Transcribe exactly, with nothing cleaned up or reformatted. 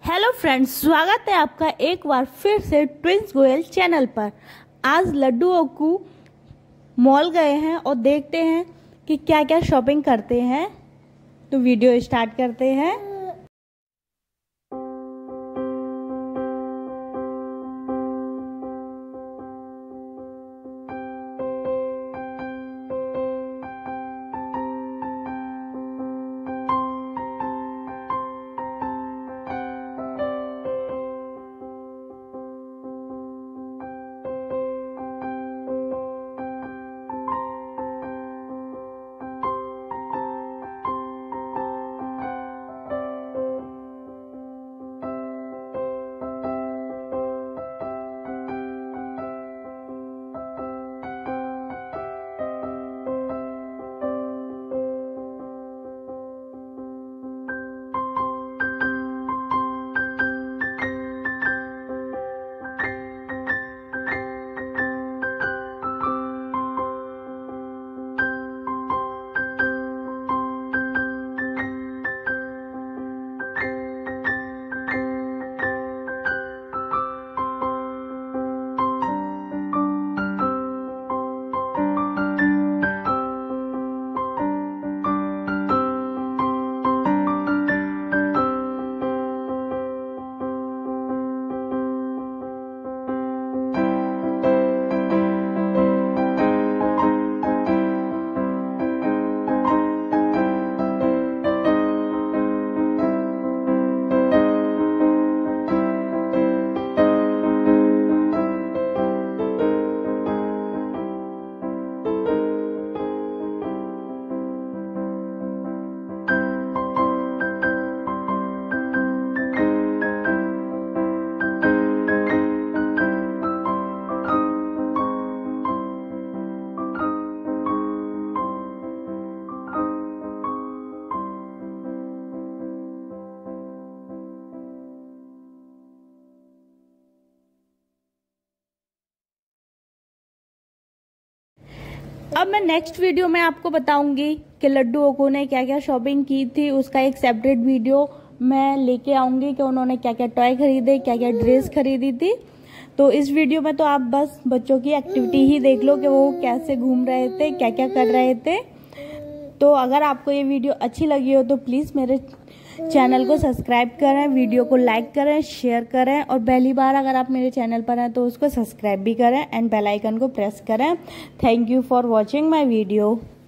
Hello friends, स्वागत है आपका एक बार फिर से ट्विंस गोयल चैनल पर। आज लड्डू ओकू मॉल गए हैं और देखते हैं कि क्या क्या शॉपिंग करते हैं। तो वीडियो स्टार्ट करते हैं। अब मैं नेक्स्ट वीडियो में आपको बताऊंगी कि लड्डू ओकू ने क्या क्या शॉपिंग की थी। उसका एक सेपरेट वीडियो मैं लेके आऊंगी कि उन्होंने क्या क्या टॉय खरीदे, क्या क्या ड्रेस खरीदी थी। तो इस वीडियो में तो आप बस बच्चों की एक्टिविटी ही देख लो कि वो कैसे घूम रहे थे, क्या क्या कर रहे थे। तो अगर आपको ये वीडियो अच्छी लगी हो तो प्लीज़ मेरे चैनल को सब्सक्राइब करें, वीडियो को लाइक करें, शेयर करें और पहली बार अगर आप मेरे चैनल पर हैं तो उसको सब्सक्राइब भी करें एंड बेल आइकन को प्रेस करें। Thank you for watching my video.